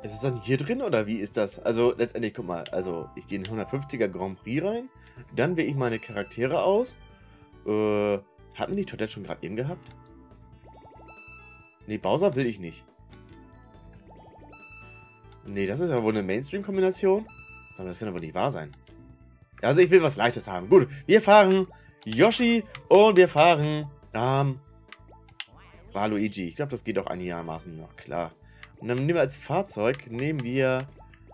Ist es dann hier drin oder wie ist das? Also letztendlich, guck mal, also ich gehe in den 150er Grand Prix rein, dann wähle ich meine Charaktere aus. Hatten wir die Toilette schon gerade eben gehabt? Nee, Bowser will ich nicht. Nee, das ist ja wohl eine Mainstream-Kombination. Das kann doch wohl nicht wahr sein. Also ich will was Leichtes haben. Gut, wir fahren Yoshi und wir fahren Waluigi. Ich glaube, das geht auch einigermaßen noch klar. Und dann nehmen wir als Fahrzeug, nehmen wir...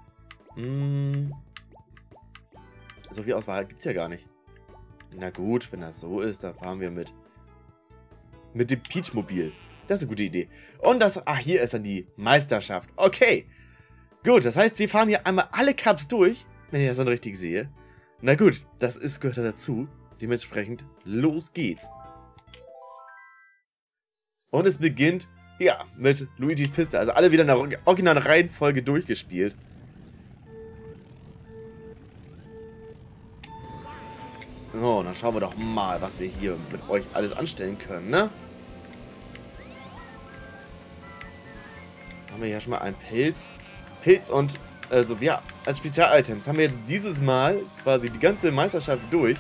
so viel Auswahl gibt es ja gar nicht. Na gut, wenn das so ist, dann fahren wir mit dem Peach-Mobil. Das ist eine gute Idee. Und das... Ah, hier ist dann die Meisterschaft. Okay. Gut, das heißt, wir fahren hier einmal alle Cups durch, wenn ich das dann richtig sehe. Na gut, gehört dazu. Dementsprechend, los geht's. Und es beginnt, ja, mit Luigis Piste. Also alle wieder in der originalen Reihenfolge durchgespielt. So, dann schauen wir doch mal, was wir hier mit euch alles anstellen können, ne? Haben wir ja schon mal einen Pilz. Pilz und, also ja, als Spezial-Items haben wir jetzt dieses Mal quasi die ganze Meisterschaft durch.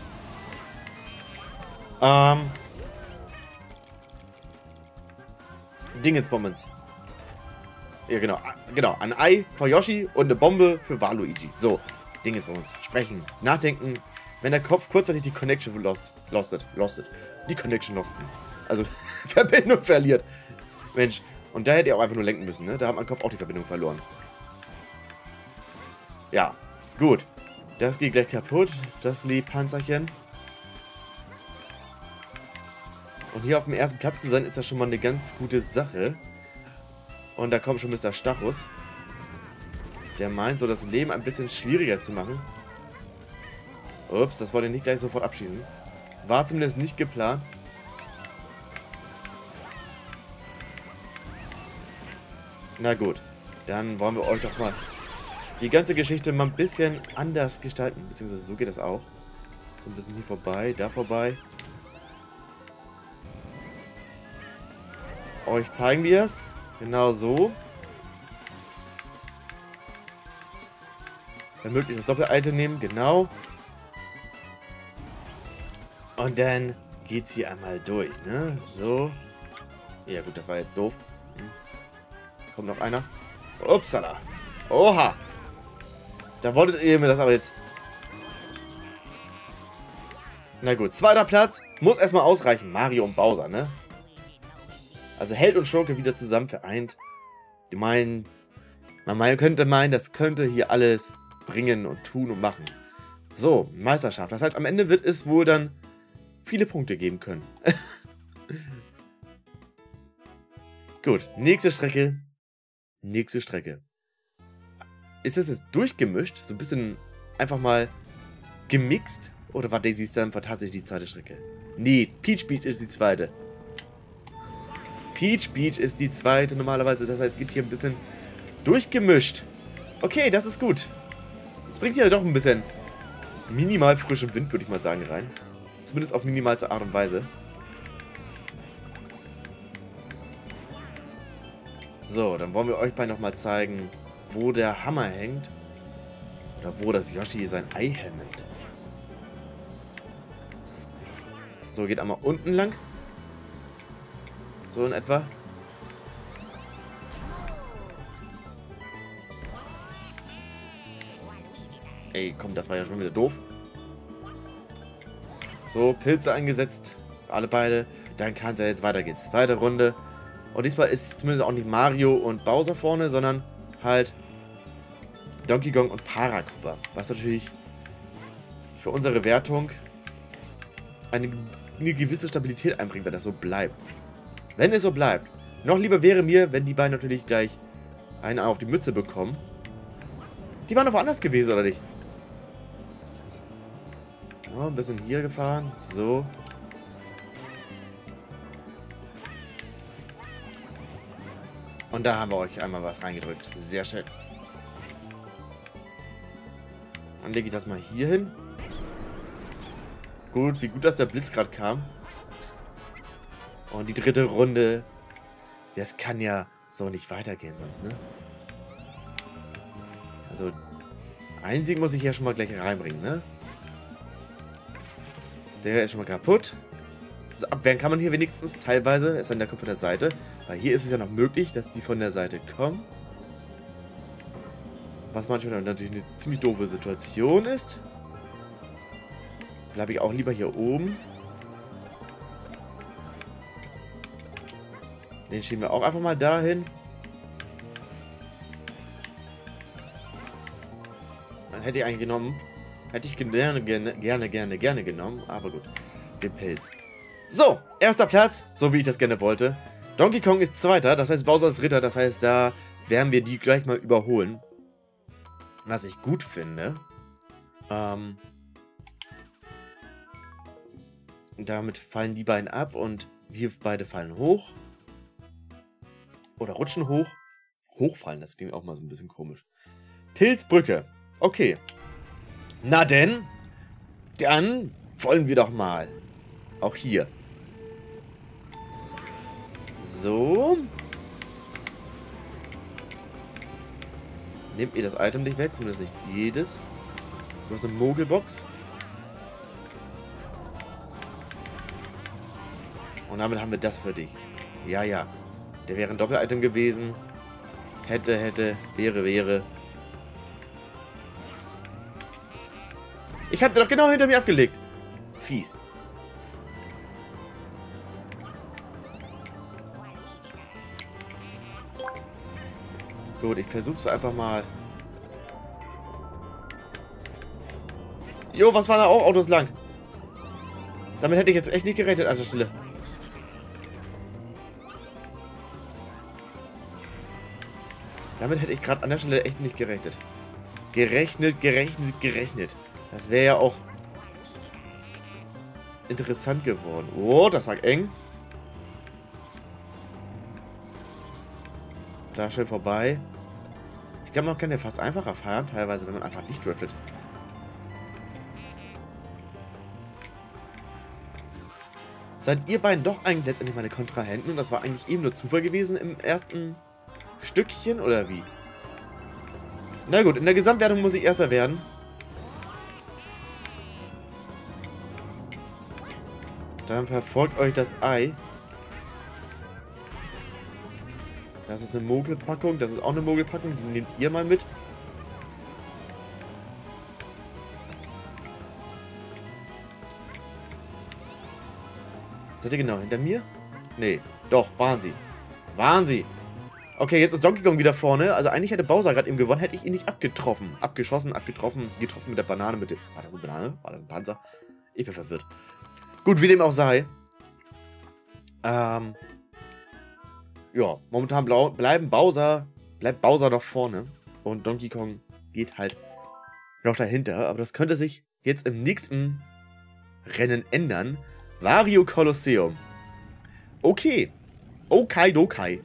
Dingensbombens. Ja, genau. Genau. Ein Ei für Yoshi und eine Bombe für Waluigi. So. Dingensbombens. Sprechen. Nachdenken. Wenn der Kopf kurzzeitig die Connection lostet. Die Connection losten. Also, Verbindung verliert. Mensch. Und da hätte er auch einfach nur lenken müssen, ne? Da hat mein Kopf auch die Verbindung verloren. Ja. Gut. Das geht gleich kaputt. Das Panzerchen. Und hier auf dem ersten Platz zu sein, ist das schon mal eine ganz gute Sache. Und da kommt schon Mr. Stachus. Der meint, so das Leben ein bisschen schwieriger zu machen. Ups, das wollte ich nicht gleich sofort abschießen. War zumindest nicht geplant. Na gut, dann wollen wir euch doch mal die ganze Geschichte mal ein bisschen anders gestalten. Beziehungsweise so geht das auch. So ein bisschen hier vorbei, da vorbei. Euch zeigen wir es. Genau so. Wenn möglich das Doppel-Item nehmen. Genau. Und dann geht's hier einmal durch, ne? So. Ja gut, das war jetzt doof. Kommt noch einer. Upsala. Oha. Da wolltet ihr mir das aber jetzt... Na gut, zweiter Platz. Muss erstmal ausreichen. Mario und Bowser, ne? Also Held und Schurke wieder zusammen vereint. Du meinst... Man könnte meinen, das könnte hier alles bringen und tun und machen. So, Meisterschaft. Das heißt, am Ende wird es wohl dann viele Punkte geben können. Gut, nächste Strecke. Nächste Strecke. Ist das jetzt durchgemischt? So ein bisschen einfach mal gemixt? Oder war Daisy dann tatsächlich die zweite Strecke? Nee, Peach Beach ist die zweite. Peach Beach ist die zweite normalerweise. Das heißt, es geht hier ein bisschen durchgemischt. Okay, das ist gut. Das bringt ja doch ein bisschen minimal frischen Wind, würde ich mal sagen, rein. Zumindest auf minimalste Art und Weise. So, dann wollen wir euch beide nochmal zeigen, wo der Hammer hängt. Oder wo das Yoshi sein Ei hemmt. So, geht einmal unten lang. So in etwa. Ey, komm, das war ja schon wieder doof. So, Pilze eingesetzt. Alle beide. Dann kann es ja jetzt weitergehen. Zweite Runde. Und diesmal ist zumindest auch nicht Mario und Bowser vorne, sondern halt Donkey Kong und Paracooper. Was natürlich für unsere Wertung eine gewisse Stabilität einbringt, wenn das so bleibt. Wenn es so bleibt. Noch lieber wäre mir, wenn die beiden natürlich gleich einen auf die Mütze bekommen. Die waren doch woanders gewesen, oder nicht? Oh, ein bisschen hier gefahren. So. Und da haben wir euch einmal was reingedrückt. Sehr schön. Dann lege ich das mal hier hin. Gut, wie gut, dass der Blitz gerade kam. Und die dritte Runde. Das kann ja so nicht weitergehen sonst, ne? Also, einen Sieg muss ich ja schon mal gleich reinbringen, ne? Der ist schon mal kaputt. Also abwehren kann man hier wenigstens teilweise. Es sei denn, der kommt von der Seite. Weil hier ist es ja noch möglich, dass die von der Seite kommen. Was manchmal natürlich eine ziemlich doofe Situation ist. Bleibe ich auch lieber hier oben. Den schieben wir auch einfach mal dahin. Dann hätte ich einen genommen. Hätte ich gerne genommen. Aber gut. Den Pilz. So, erster Platz. So wie ich das gerne wollte. Donkey Kong ist zweiter. Das heißt Bowser ist dritter. Das heißt, da werden wir die gleich mal überholen. Was ich gut finde. Und damit fallen die beiden ab und wir beide fallen hoch. Oder rutschen hoch. Hochfallen, das klingt auch mal so ein bisschen komisch. Pilzbrücke. Okay. Na denn. Dann wollen wir doch mal. Auch hier. So. Nehmt ihr das Item nicht weg, zumindest nicht jedes. Du hast eine Mogelbox. Und damit haben wir das für dich. Ja, ja. Der wäre ein Doppel-Item gewesen. Hätte, wäre. Ich hab den doch genau hinter mir abgelegt. Fies. Gut, ich versuch's einfach mal. Jo, was waren da auch Autos lang? Damit hätte ich jetzt echt nicht gerechnet an der Stelle. Damit hätte ich gerade an der Stelle echt nicht gerechnet. Gerechnet. Das wäre ja auch interessant geworden. Oh, das war eng. Da schön vorbei. Ich glaube, man kann ja fast einfacher fahren, teilweise, wenn man einfach nicht driftet. Seid ihr beiden doch eigentlich letztendlich meine Kontrahenten und das war eigentlich eben nur Zufall gewesen im ersten Stückchen, oder wie? Na gut, in der Gesamtwertung muss ich Erster werden. Dann verfolgt euch das Ei. Das ist eine Mogelpackung, das ist auch eine Mogelpackung, die nehmt ihr mal mit. Seid ihr genau hinter mir? Nee, doch, waren sie. Waren sie. Okay, jetzt ist Donkey Kong wieder vorne. Also eigentlich hätte Bowser gerade eben gewonnen, hätte ich ihn nicht abgetroffen. Abgeschossen, getroffen mit der Banane, mit dem... War das eine Banane? War das ein Panzer? Ich bin verwirrt. Gut, wie dem auch sei. Ja, momentan bleibt Bowser noch vorne. Und Donkey Kong geht halt noch dahinter. Aber das könnte sich jetzt im nächsten Rennen ändern. Wario Colosseum. Okay. Okay.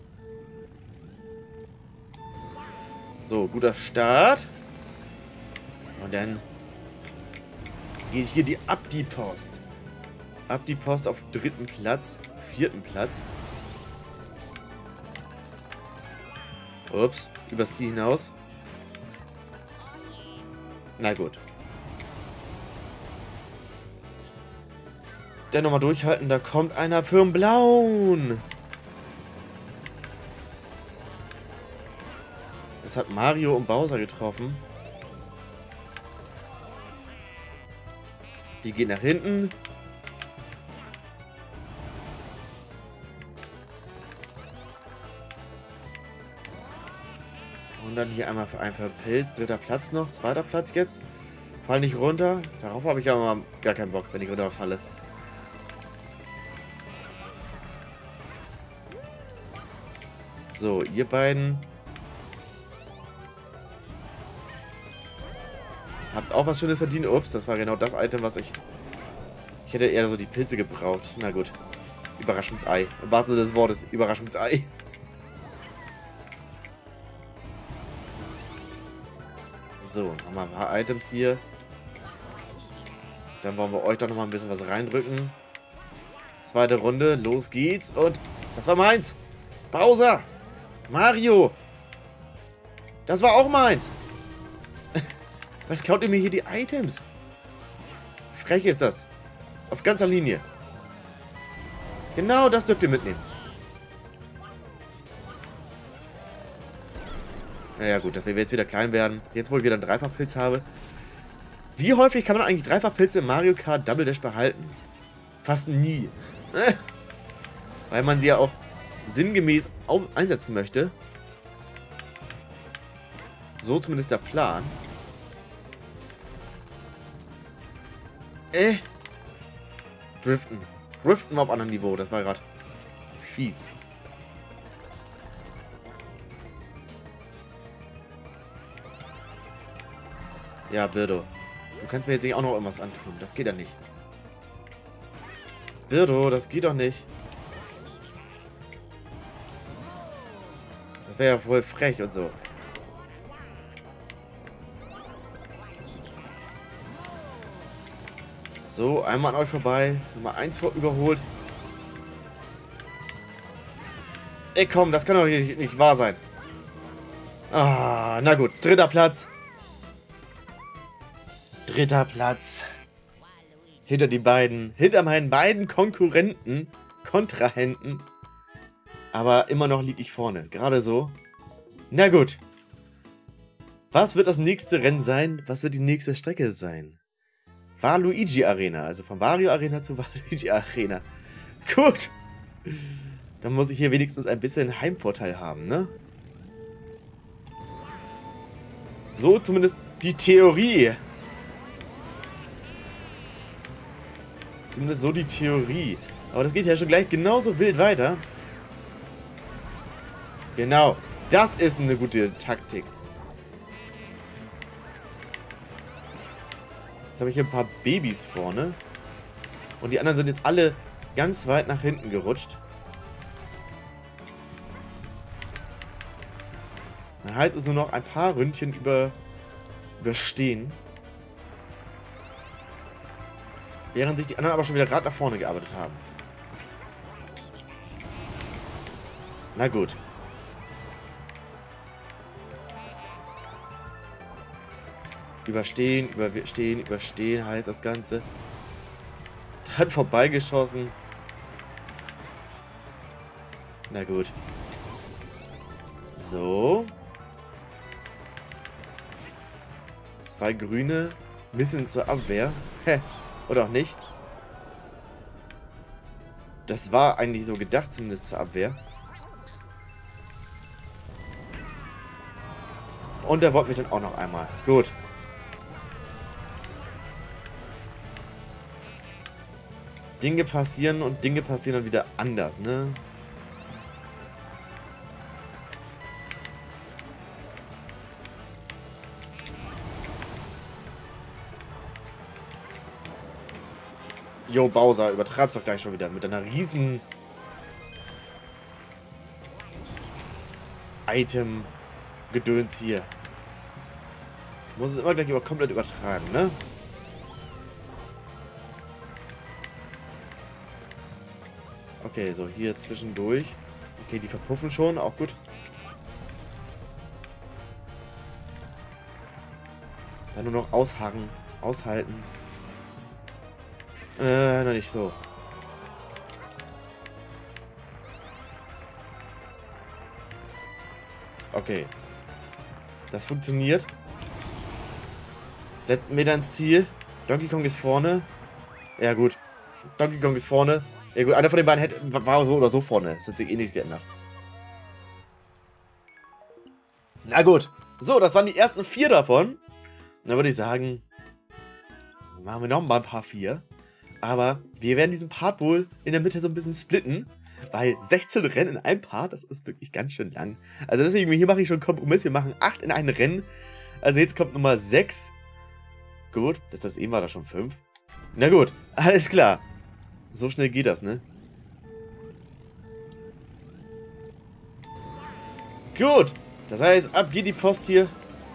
So, guter Start. Und dann geht hier die Post. Ab die Post auf 3. Platz. 4. Platz. Ups, übers Ziel hinaus. Na gut. Dann nochmal durchhalten, da kommt einer für den Blauen. Das hat Mario und Bowser getroffen. Die gehen nach hinten. Und dann hier einmal für einen verpilzt. 3. Platz noch. 2. Platz jetzt. Fall nicht runter. Darauf habe ich aber gar keinen Bock, wenn ich runterfalle. So, ihr beiden habt auch was Schönes verdient. Ups, das war genau das Item, was ich... Ich hätte eher so die Pilze gebraucht. Na gut. Überraschungsei. Im wahrsten Sinne des Wortes. Überraschungsei. So, nochmal ein paar Items hier. Dann wollen wir euch doch nochmal ein bisschen was reindrücken. 2. Runde. Los geht's. Und das war meins. Bowser. Mario. Das war auch meins. Was klaut ihr mir hier die Items? Frech ist das. Auf ganzer Linie. Genau das dürft ihr mitnehmen. Naja gut, dass wir jetzt wieder klein werden. Jetzt, wo ich wieder einen Dreifachpilz habe. Wie häufig kann man eigentlich Dreifachpilze im Mario Kart Double Dash behalten? Fast nie. Weil man sie ja auch sinngemäß einsetzen möchte. So zumindest der Plan. Driften. Driften auf anderem Niveau. Das war gerade fies. Ja, Birdo. Du kannst mir jetzt nicht auch noch irgendwas antun. Das geht ja nicht. Birdo, das geht doch nicht. Das wäre ja voll frech und so. So, einmal an euch vorbei. Nummer 1 überholt. Ey, komm, das kann doch nicht wahr sein. Ah, na gut. Dritter Platz. Dritter Platz. Hinter die beiden. Hinter meinen beiden Konkurrenten. Kontrahenten. Aber immer noch liege ich vorne. Gerade so. Na gut. Was wird das nächste Rennen sein? Was wird die nächste Strecke sein? Waluigi Arena. Also von Wario Arena zu Waluigi Arena. Gut. Dann muss ich hier wenigstens ein bisschen Heimvorteil haben, ne? So zumindest die Theorie. Zumindest so die Theorie. Aber das geht ja schon gleich genauso wild weiter. Genau. Das ist eine gute Taktik. Jetzt habe ich hier ein paar Babys vorne. Und die anderen sind jetzt alle ganz weit nach hinten gerutscht. Dann heißt es nur noch ein paar Ründchen überstehen. Während sich die anderen aber schon wieder gerade nach vorne gearbeitet haben. Na gut. Überstehen, überstehen heißt das Ganze. Dran vorbeigeschossen. Na gut. So. 2 grüne. Bisschen zur Abwehr. Hä? Oder auch nicht? Das war eigentlich so gedacht, zumindest zur Abwehr. Und der wollte mich dann auch noch einmal. Gut. Dinge passieren und Dinge passieren dann wieder anders, ne? Jo, Bowser, übertreib's doch gleich schon wieder mit einer riesen Item-Gedöns hier. Muss es immer gleich komplett übertragen, ne? Okay, so hier zwischendurch. Okay, die verpuffen schon, auch gut. Dann nur noch ausharren, aushalten. Noch nicht so. Okay. Das funktioniert. Letzten Meter ins Ziel. Donkey Kong ist vorne. Ja, gut. Donkey Kong ist vorne. Ja, gut. Einer von den beiden war so oder so vorne. Das hat sich eh nichts geändert. Na gut. So, das waren die ersten 4 davon. Dann würde ich sagen, machen wir noch mal ein paar 4. Aber wir werden diesen Part wohl in der Mitte so ein bisschen splitten. Weil 16 Rennen in einem Part, das ist wirklich ganz schön lang. Also deswegen, hier mache ich schon einen Kompromiss. Wir machen 8 in einem Rennen. Also jetzt kommt Nummer 6. Gut, das eben war da schon 5. Na gut, alles klar. So schnell geht das, ne? Gut, das heißt, ab geht die Post hier.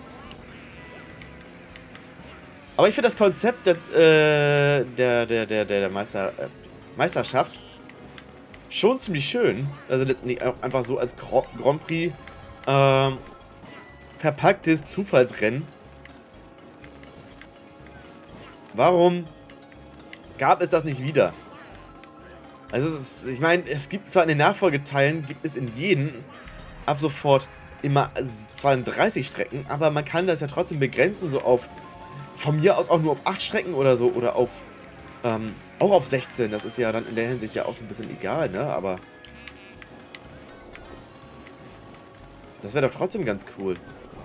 Aber ich finde das Konzept der Meisterschaft schon ziemlich schön. Also letztendlich auch einfach so als Grand Prix verpacktes Zufallsrennen. Warum gab es das nicht wieder? Also, ich meine, es gibt zwar in den Nachfolgeteilen, gibt es in jedem ab sofort immer 32 Strecken, aber man kann das ja trotzdem begrenzen, so auf, von mir aus auch nur auf 8 Strecken oder so, oder auf, auch auf 16. Das ist ja dann in der Hinsicht ja auch so ein bisschen egal, ne, aber das wäre doch trotzdem ganz cool.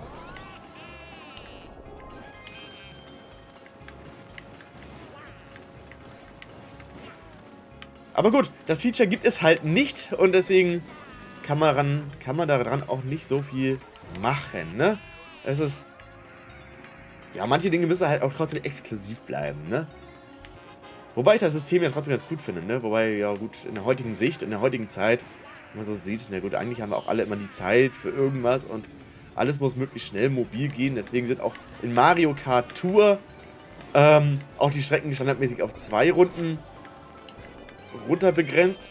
Aber gut, das Feature gibt es halt nicht und deswegen kann man daran auch nicht so viel machen, ne? Es ist... Ja, manche Dinge müssen halt auch trotzdem exklusiv bleiben, ne? Wobei ich das System ja trotzdem ganz gut finde, ne? Wobei, ja gut, in der heutigen Sicht, in der heutigen Zeit, wenn man so sieht, na gut, eigentlich haben wir auch alle immer die Zeit für irgendwas und alles muss möglichst schnell mobil gehen. Deswegen sind auch in Mario Kart Tour auch die Strecken standardmäßig auf 2 Runden runter begrenzt.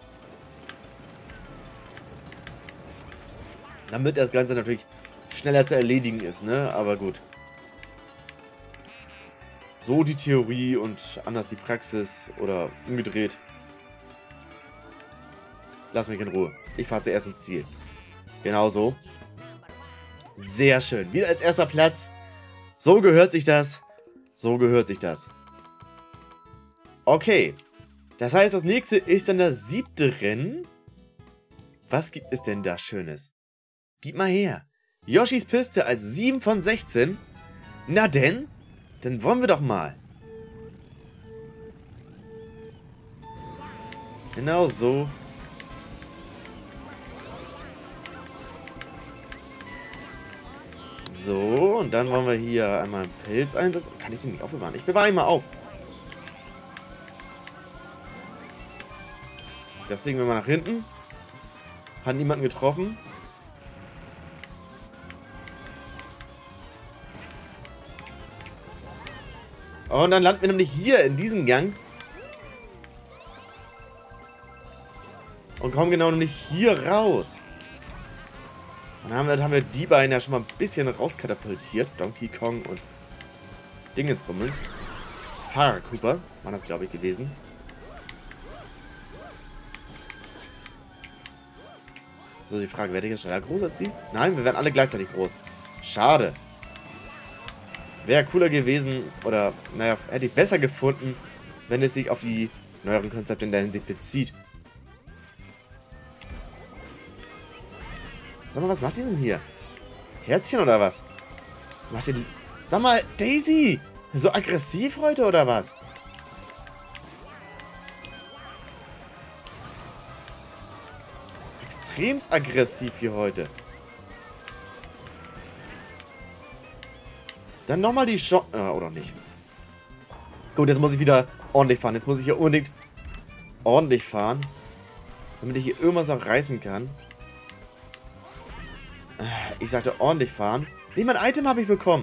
Damit das Ganze natürlich schneller zu erledigen ist, ne? Aber gut. So die Theorie und anders die Praxis oder umgedreht. Lass mich in Ruhe. Ich fahre zuerst ins Ziel. Genau so. Sehr schön. Wieder als erster Platz. So gehört sich das. So gehört sich das. Okay. Das heißt, das nächste ist dann das 7. Rennen. Was gibt es denn da Schönes? Gib mal her. Yoshis Piste als 7 von 16. Na denn? Dann wollen wir doch mal. Genau so. So, und dann wollen wir hier einmal einen Pilz einsetzen. Kann ich den nicht aufbewahren? Ich bewahre ihn mal auf. Das legen wir mal nach hinten. Hat niemanden getroffen. Und dann landen wir nämlich hier in diesem Gang. Und kommen genau nämlich hier raus. Dann haben wir die beiden ja schon mal ein bisschen rauskatapultiert. Donkey Kong und Dingensbummels. Paracooper war das, glaube ich, gewesen. So, die Frage, werde ich jetzt schneller groß als die? Nein, wir werden alle gleichzeitig groß. Schade. Wäre cooler gewesen, oder, naja, hätte ich besser gefunden, wenn es sich auf die neueren Konzepte in der Hinsicht bezieht. Sag mal, was macht ihr denn hier? Herzchen oder was? Macht ihr... Sag mal, Daisy! So aggressiv heute oder was? Extremst aggressiv hier heute. Dann nochmal die Chance... oder nicht. Gut, jetzt muss ich wieder ordentlich fahren. Jetzt muss ich hier unbedingt ordentlich fahren. Damit ich hier irgendwas auch reißen kann. Ich sagte ordentlich fahren. Nee, mein Item habe ich bekommen.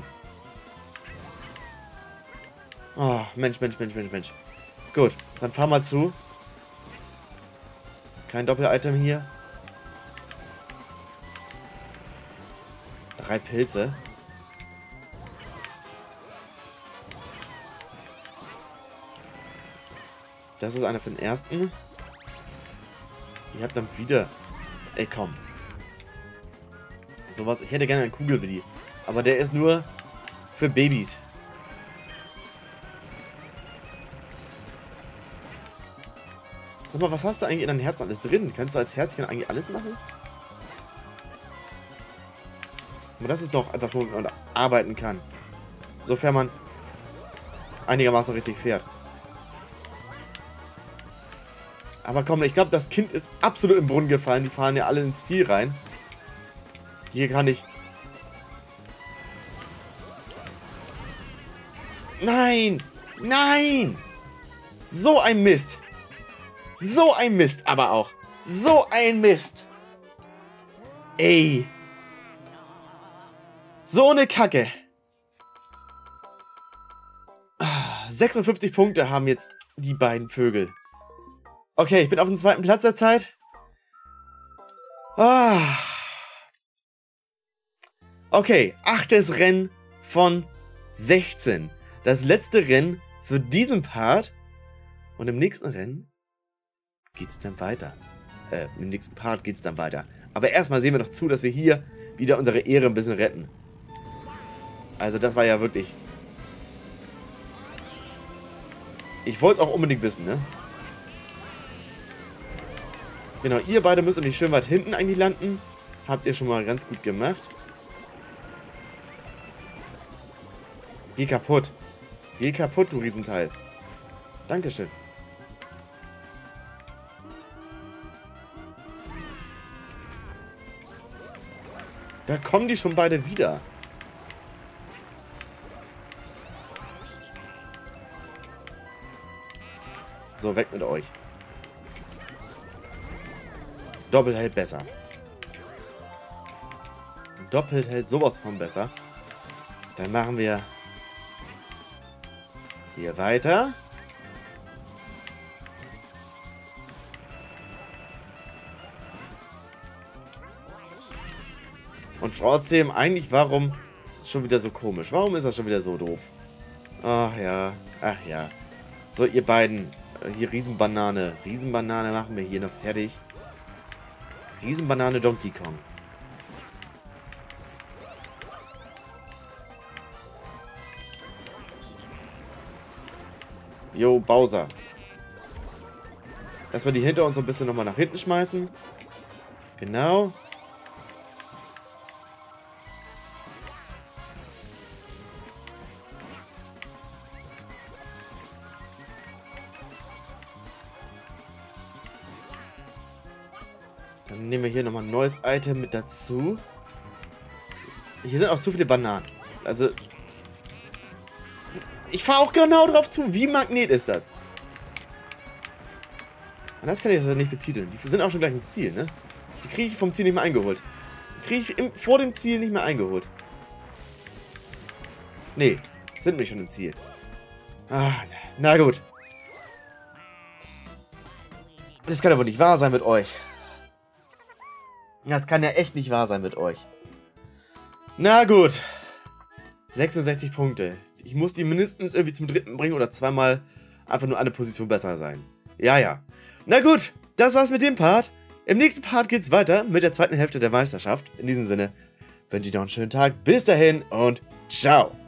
Oh, Mensch, Mensch, Mensch, Mensch, Mensch. Gut, dann fahr mal zu. Kein Doppel-Item hier. 3 Pilze. Das ist einer für den ersten. Ihr habt dann wieder... Ey, komm. Sowas. Ich hätte gerne einen Kugelwilli. Aber der ist nur für Babys. Sag mal, was hast du eigentlich in deinem Herzen alles drin? Kannst du als Herzchen eigentlich alles machen? Aber das ist doch etwas, womit man arbeiten kann. Sofern man einigermaßen richtig fährt. Aber komm, ich glaube, das Kind ist absolut im Brunnen gefallen. Die fahren ja alle ins Ziel rein. Hier kann ich... Nein! Nein! So ein Mist! So ein Mist aber auch! So ein Mist! Ey! So eine Kacke! 56 Punkte haben jetzt die beiden Vögel. Okay, ich bin auf dem 2. Platz der Zeit. Okay, 8. Rennen von 16. das letzte Rennen für diesen Part. Und im nächsten Rennen geht's dann weiter. Im nächsten Part geht's dann weiter. Aber erstmal sehen wir noch zu, dass wir hier wieder unsere Ehre ein bisschen retten. Also das war ja wirklich... Ich wollte es auch unbedingt wissen, ne? Genau, ihr beide müsst nämlich schön weit hinten eigentlich landen. Habt ihr schon mal ganz gut gemacht. Geh kaputt. Geh kaputt, du Riesenteil. Dankeschön. Da kommen die schon beide wieder. So, weg mit euch. Doppelt hält besser. Doppelt hält sowas von besser. Dann machen wir hier weiter. Und trotzdem, eigentlich, warum ist schon wieder so komisch? Warum ist das schon wieder so doof? Ach ja, ach ja. So, ihr beiden, hier Riesenbanane. Riesenbanane machen wir hier noch fertig. Riesenbanane Donkey Kong. Jo, Bowser. Erstmal die hinter uns so ein bisschen nochmal nach hinten schmeißen. Genau. Dann nehmen wir hier nochmal ein neues Item mit dazu. Hier sind auch zu viele Bananen. Also... Ich fahre auch genau drauf zu. Wie Magnet ist das? Und das kann ich jetzt nicht betiteln. Die sind auch schon gleich im Ziel, ne? Die kriege ich vom Ziel nicht mehr eingeholt. Die kriege ich vor dem Ziel nicht mehr eingeholt. Nee, sind wir schon im Ziel. Ah, na gut. Das kann aber nicht wahr sein mit euch. Das kann ja echt nicht wahr sein mit euch. Na gut. 66 Punkte. Ich muss die mindestens irgendwie zum dritten bringen oder zweimal einfach nur eine Position besser sein. Ja, ja. Na gut, das war's mit dem Part. Im nächsten Part geht's weiter mit der zweiten Hälfte der Meisterschaft. In diesem Sinne wünsche ich noch einen schönen Tag. Bis dahin und ciao.